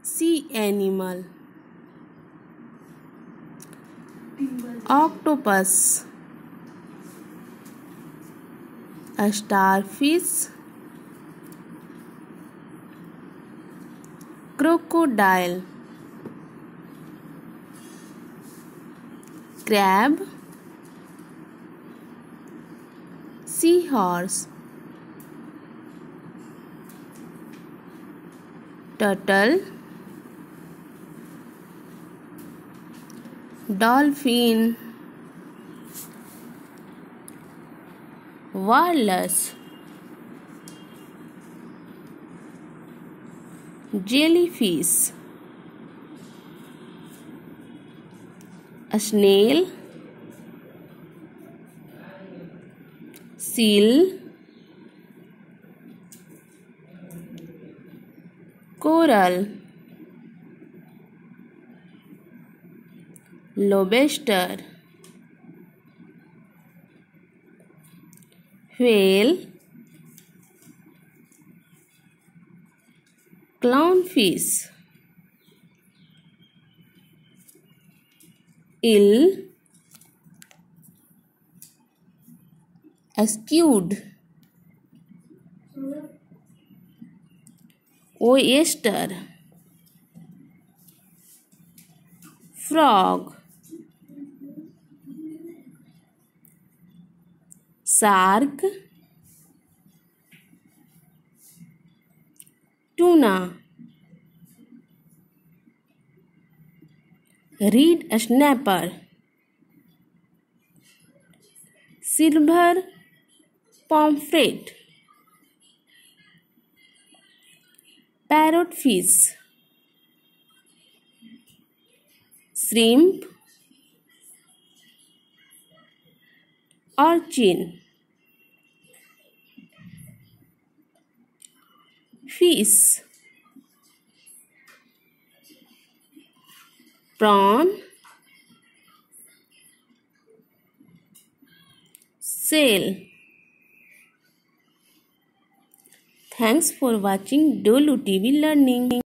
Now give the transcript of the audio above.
Sea animal. Octopus. A starfish. Crocodile. Crab. Seahorse. Turtle. Dolphin. Walrus. Jellyfish. A snail. Seal. Coral. Lobster. Whale. Clownfish. Eel. Squid. Oyster. Frog. Shark. Tuna. Reed snapper. Silver pomfret. Parrotfish. Shrimp. Urchin. Fish. Prawn. Sail. Thanks for watching Dolu TV Learning.